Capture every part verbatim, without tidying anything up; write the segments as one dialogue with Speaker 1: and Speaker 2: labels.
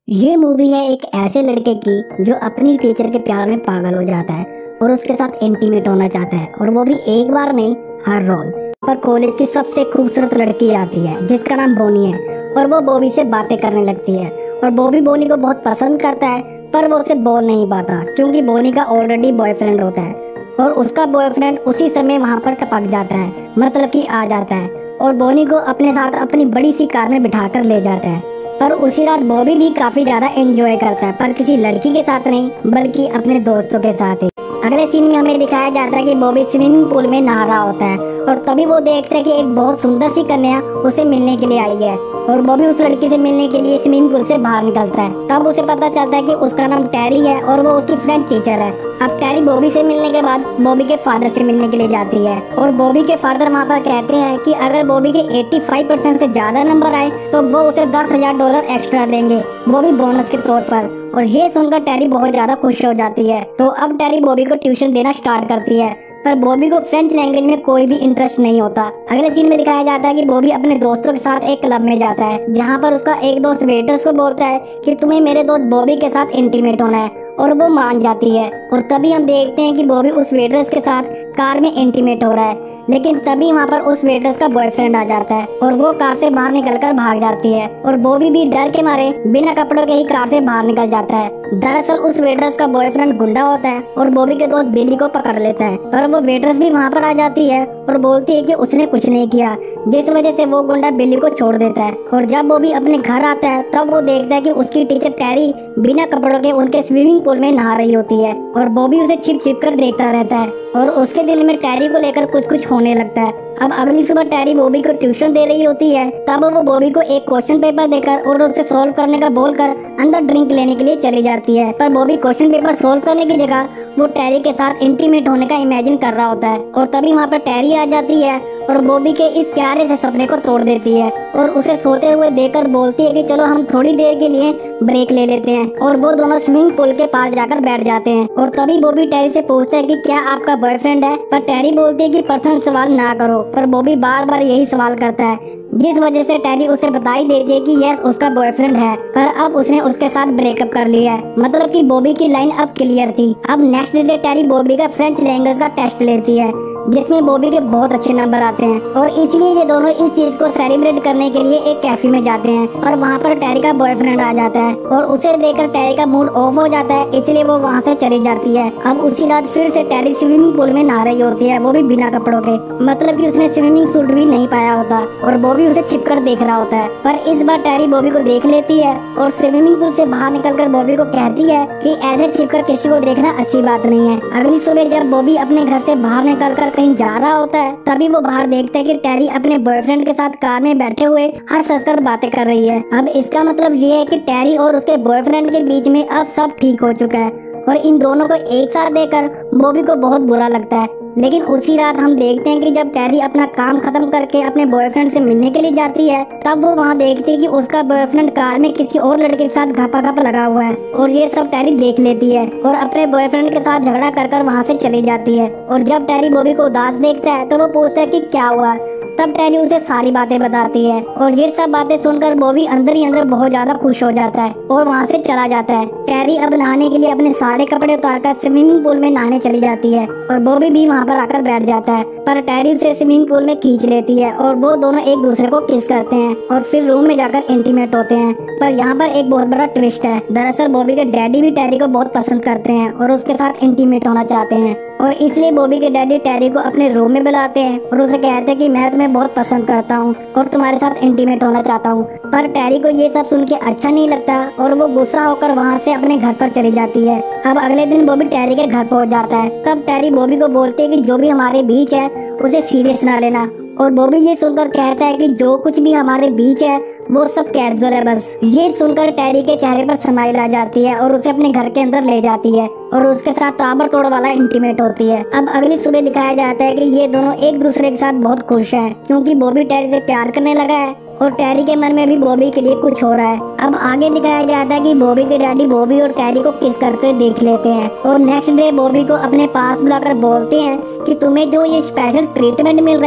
Speaker 1: ये मूवी है एक ऐसे लड़के की जो अपनी टीचर के प्यार में पागल हो जाता है और उसके साथ इंटीमेट होना चाहता है, और वो भी एक बार नहीं, हर रोज। पर कॉलेज की सबसे खूबसूरत लड़की आती है जिसका नाम बोनी है, और वो बॉबी से बातें करने लगती है। और बॉबी बोनी को बहुत पसंद करता है, पर वो उसे बोल नहीं पाता क्योंकि बोनी का ऑलरेडी बॉयफ्रेंड होता है, और उसका बॉयफ्रेंड उसी समय वहाँ पर टपक जाता है, मतलब कि आ जाता है, और बोनी को अपने साथ अपनी बड़ी सी कार में बिठाकर ले जाता है। पर उसी रात बॉबी भी काफी ज्यादा एंजॉय करता है, पर किसी लड़की के साथ नहीं बल्कि अपने दोस्तों के साथ ही। अगले सीन में हमें दिखाया जाता है कि बॉबी स्विमिंग पूल में नहा रहा होता है, और तभी वो देखता है कि एक बहुत सुंदर सी कन्या उसे मिलने के लिए आई है, और बॉबी उस लड़की से मिलने के लिए स्विमिंग पूल से बाहर निकलता है। तब उसे पता चलता है कि उसका नाम टैरी है और वो उसकी फ्रेंड टीचर है। अब टैरी बॉबी से मिलने के बाद बॉबी के फादर से मिलने के लिए जाती है, और बॉबी के फादर वहाँ पर कहते हैं कि अगर बॉबी के पचासी परसेंट से ज्यादा नंबर आए तो वो उसे दस हजार डॉलर एक्स्ट्रा देंगे, वो भी बोनस के तौर पर। और ये सुनकर टैरी बहुत ज्यादा खुश हो जाती है। तो अब टैरी बॉबी को ट्यूशन देना स्टार्ट करती है, पर बॉबी को फ्रेंच लैंग्वेज में कोई भी इंटरेस्ट नहीं होता। अगले सीन में दिखाया जाता है कि बॉबी अपने दोस्तों के साथ एक क्लब में जाता है, जहाँ पर उसका एक दोस्त वेटर्स को बोलता है कि तुम्हें मेरे दोस्त बॉबी के साथ इंटीमेट होना है, और वो मान जाती है। और तभी हम देखते हैं कि बॉबी उस वेटर्स के साथ कार में इंटीमेट हो रहा है, लेकिन तभी वहाँ पर उस वेटर्स का बॉयफ्रेंड आ जाता है, और वो कार से बाहर निकलकर भाग जाती है, और बॉबी भी डर के मारे बिना कपड़ों के ही कार से बाहर निकल जाता है। दरअसल उस वेटर्स का बॉयफ्रेंड गुंडा होता है, और बॉबी के दोस्त बिली को पकड़ लेता है, पर वो वेटर्स भी वहाँ पर आ जाती है और बोलती है कि उसने कुछ नहीं किया, जिस वजह से वो गुंडा बिली को छोड़ देता है। और जब बॉबी अपने घर आता है तब वो देखता है कि उसकी टीचर टैरी बिना कपड़ों के उनके स्विमिंग पूल में नहा रही होती है, और बॉबी उसे छिप छिप कर देखता रहता है, और उसके दिल में टैरी को लेकर कुछ कुछ होने लगता है। अब अगली सुबह टैरी बॉबी को ट्यूशन दे रही होती है, तब वो बॉबी को एक क्वेश्चन पेपर देकर और उसे सॉल्व करने का बोलकर अंदर ड्रिंक लेने के लिए चली जाती है। पर बॉबी क्वेश्चन पेपर सॉल्व करने की जगह वो टैरी के साथ इंटीमेट होने का इमेजिन कर रहा होता है, और तभी वहाँ पर टैरी आ जाती है और बॉबी के इस प्यारे से सपने को तोड़ देती है, और उसे सोते हुए देखकर बोलती है कि चलो हम थोड़ी देर के लिए ब्रेक ले लेते हैं। और वो दोनों स्विमिंग पूल के पास जाकर बैठ जाते हैं, और तभी बॉबी टैरी से पूछता है कि क्या आपका बॉयफ्रेंड है, पर टैरी बोलती है कि पर्सनल सवाल ना करो, पर बॉबी बार बार यही सवाल करता है, जिस वजह से टैरी उसे बताई देती है कि यस उसका बॉयफ्रेंड है, पर अब उसने उसके साथ ब्रेकअप कर लिया है। मतलब कि बॉबी की लाइन अब क्लियर थी। अब नेक्स्ट डे टैरी बॉबी का फ्रेंच लैंग्वेज का टेस्ट लेती है, जिसमें बॉबी के बहुत अच्छे नंबर आते हैं, और इसलिए ये दोनों इस चीज को सेलिब्रेट करने के लिए एक कैफे में जाते हैं, और वहाँ पर टैरी का बॉयफ्रेंड आ जाता है, और उसे देखकर टैरी का मूड ऑफ हो जाता है, इसलिए वो वहाँ से चली जाती है। अब उसी रात फिर से टैरी स्विमिंग पूल में नहा रही होती है, वो भी बिना कपड़ों के, मतलब कि उसने स्विमिंग सूट भी नहीं पाया होता, और बॉबी उसे छिपकर देख रहा होता है। पर इस बार टैरी बॉबी को देख लेती है, और स्विमिंग पूल से बाहर निकलकर बॉबी को कहती है कि ऐसे छिपकर किसी को देखना अच्छी बात नहीं है। अगली सुबह जब बॉबी अपने घर से बाहर निकलकर कहीं जा रहा होता है, तभी वो बाहर देखता है कि टैरी अपने बॉयफ्रेंड के साथ कार में बैठे हुए हंस हंस कर बातें कर रही है। अब इसका मतलब ये है कि टैरी और उसके बॉयफ्रेंड के बीच में अब सब ठीक हो चुका है, और इन दोनों को एक साथ देखकर बॉबी को बहुत बुरा लगता है। लेकिन उसी रात हम देखते हैं कि जब टैरी अपना काम खत्म करके अपने बॉयफ्रेंड से मिलने के लिए जाती है, तब वो वहाँ देखती है कि उसका बॉयफ्रेंड कार में किसी और लड़के के साथ घपा घप लगा हुआ है, और ये सब टैरी देख लेती है और अपने बॉयफ्रेंड के साथ झगड़ा कर कर वहाँ से चली जाती है। और जब टैरी बॉबी को उदास देखता है तो वो पूछता है कि क्या हुआ, तब टैरी उसे सारी बातें बताती है, और ये सब बातें सुनकर बॉबी अंदर ही अंदर बहुत ज्यादा खुश हो जाता है और वहाँ से चला जाता है। टैरी अब नहाने के लिए अपने सारे कपड़े उतारकर स्विमिंग पूल में नहाने चली जाती है, और बॉबी भी वहाँ पर आकर बैठ जाता है, पर टैरी उसे स्विमिंग पूल में खींच लेती है, और वो दोनों एक दूसरे को किस करते हैं और फिर रूम में जाकर इंटीमेट होते हैं। पर यहाँ पर एक बहुत बड़ा ट्विस्ट है। दरअसल बॉबी के डैडी भी टैरी को बहुत पसंद करते हैं और उसके साथ इंटीमेट होना चाहते हैं, और इसलिए बॉबी के डैडी टैरी को अपने रूम में बुलाते हैं और उसे कहते हैं कि मैं तुम्हें बहुत पसंद करता हूँ और तुम्हारे साथ इंटीमेट होना चाहता हूँ। पर टैरी को ये सब सुन के अच्छा नहीं लगता, और वो गुस्सा होकर वहाँ से अपने घर पर चली जाती है। अब अगले दिन बॉबी टैरी के घर पहुँच जाता है, तब टैरी बॉबी को बोलती है कि जो भी हमारे बीच है उसे सीरियस ना लेना, और बॉबी ये सुनकर कहता है कि जो कुछ भी हमारे बीच है वो सब कैजुअल है बस। ये सुनकर टैरी के चेहरे पर स्माइल आ जाती है और उसे अपने घर के अंदर ले जाती है, और उसके साथ ताबड़तोड़ वाला इंटीमेट होती है। अब अगली सुबह दिखाया जाता है कि ये दोनों एक दूसरे के साथ बहुत खुश हैं, क्योंकि बॉबी टैरी से प्यार करने लगा है, और टैरी के मन में भी बॉबी के लिए कुछ हो रहा है। अब आगे दिखाया जाता है कि बॉबी के डैडी बॉबी और टैरी को किस करते देख लेते हैं, और नेक्स्ट डे बॉबी को अपने पास बुलाकर बोलते हैं कि तुम्हें जो ये स्पेशल ट्रीटमेंट मिल रहा है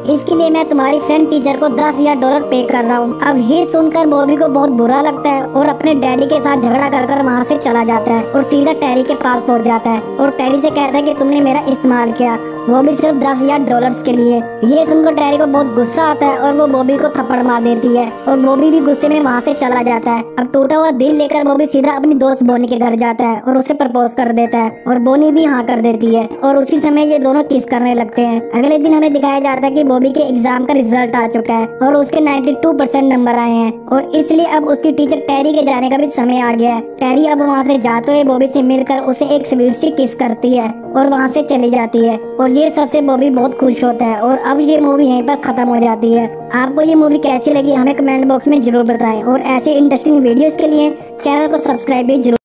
Speaker 1: इसके लिए मैं तुम्हारी फ्रेंड टीचर को दस हजार डॉलर पे कर रहा हूँ। अब ये सुनकर बॉबी को बहुत बुरा लगता है और अपने डैडी के साथ झगड़ा कर कर वहाँ से चला जाता है और सीधा टेरी के पास पहुँच जाता है और टेरी से कहता है कि तुमने मेरा इस्तेमाल किया, वो भी सिर्फ दस हजार डॉलर्स के लिए। ये सुनकर टेरी को बहुत गुस्सा आता है और वो बॉबी को थप्पड़ मार देती है और बॉबी भी गुस्से में वहाँ से चला जाता है। अब टूटा हुआ दिल लेकर बॉबी सीधा अपनी दोस्त बोनी के घर जाता है और उसे प्रपोज कर देता है और बोनी भी हाँ कर देती है और उसी समय ये दोनों किस करने लगते हैं। अगले दिन हमें दिखाया जाता है कि बॉबी के एग्जाम का रिजल्ट आ चुका है और उसके बानवे परसेंट नंबर आए हैं और इसलिए अब उसकी टीचर टेरी के जाने का भी समय आ गया है। टेरी अब वहाँ से जाते हुए बॉबी से मिलकर उसे एक स्वीट सी किस करती है और वहाँ से चली जाती है और ये सबसे बॉबी बहुत खुश होता है और अब ये मूवी यहीं पर खत्म हो जाती है। आपको ये मूवी कैसी लगी हमें कमेंट बॉक्स में जरूर बताएं और ऐसे इंटरेस्टिंग वीडियोस के लिए चैनल को सब्सक्राइब भी जरूर